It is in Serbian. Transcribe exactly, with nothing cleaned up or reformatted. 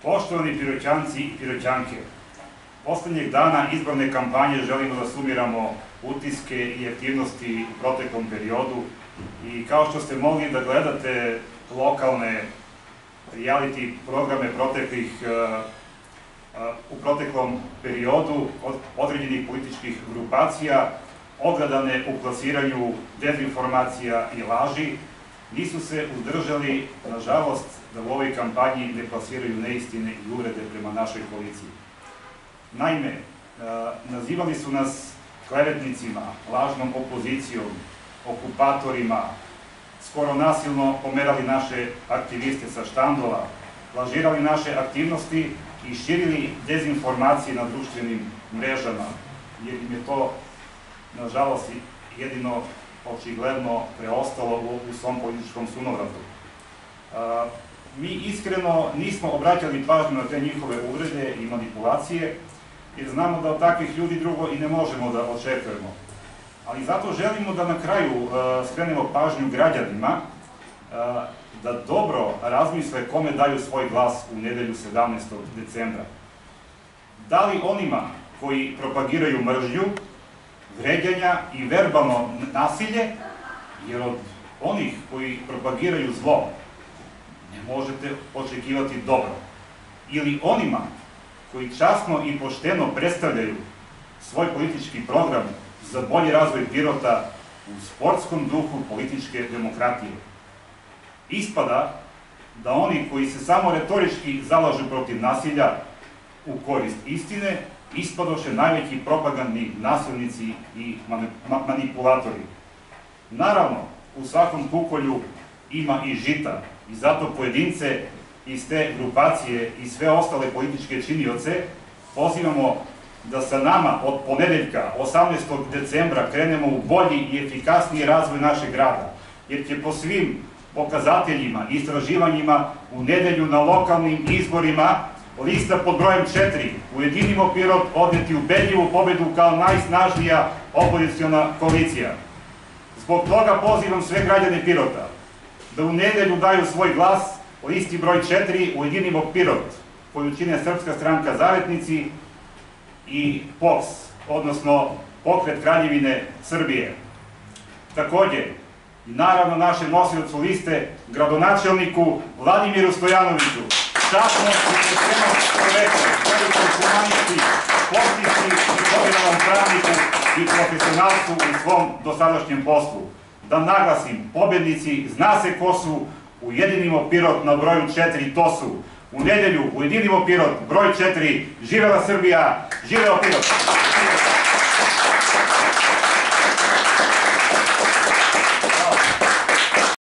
Poštovani Piroćanci i Piroćanke, poslednjeg dana izborne kampanje želimo da sumiramo utiske i aktivnosti u proteklom periodu i kao što ste mogli da gledate lokalne reality programe proteklih u proteklom periodu od određenih političkih grupacija, ogledane u plasiranju dezinformacija i laži, nisu se uzdržali, nažalost, da u ovoj kampanji ne plasiraju neistine i uvrede prema našoj koaliciji. Naime, nazivali su nas klevetnicima, lažnom opozicijom, okupatorima, skoro nasilno pomerali naše aktiviste sa štandova, lažirali naše aktivnosti i širili dezinformacije na društvenim mrežama, jer im je to, nažalost, jedino očigledno preostalo u svom političkom sunovratu. Mi iskreno nismo obraćali pažnju na te njihove uvrede i manipulacije, jer znamo da od takvih ljudi drugo i ne možemo da očekujemo. Ali zato želimo da na kraju skrenemo pažnju građanima da dobro razmisle kome daju svoj glas u nedelju sedamnaestog decembra. Da li onima koji propagiraju mržnju, vređanja i verbalno nasilje, jer od onih koji propagiraju zlo ne možete očekivati dobro, ili onima koji časno i pošteno predstavljaju svoj politički program za bolji razvoj Pirota u sportskom duhu političke demokratije. Ispada da oni koji se samo retorički zalažu protiv nasilja u korist istine, ispadoše najveći propagandni nasilnici i manipulatori. Naravno, u svakom kukolju ima i žita i zato pojedince iz te grupacije i sve ostale političke činioce pozivamo da sa nama od ponedeljka, osamnaestog decembra, krenemo u bolji i efikasniji razvoj našeg grada, jer će po svim pokazateljima i istraživanjima u nedelju na lokalnim izborima lista pod brojem četiri, Ujedinimo Pirot, odneti ubedljivu pobedu kao najsnažnija opoziciona koalicija. Zbog toga pozivam sve građane Pirota da u nedelju daju svoj glas listi broj četiri, Ujedinimo Pirot, koju čine Srpska stranka Zavetnici i P O K S, odnosno Pokret Kraljevine Srbije. Takođe, i naravno našem nosiocu liste, gradonačelniku Vladimiru Stojanoviću, časnom i poštenom čoveku, velikom humanisti, sportisti i dominanom pravniku i profesionalcu u svom dosadašnjem poslu. Da naglasim, pobednici zna se ko su, Ujedinimo Pirot na broju četiri, to su u nedelju Ujedinimo Pirot, broj četiri, živela Srbija, živeo Pirot!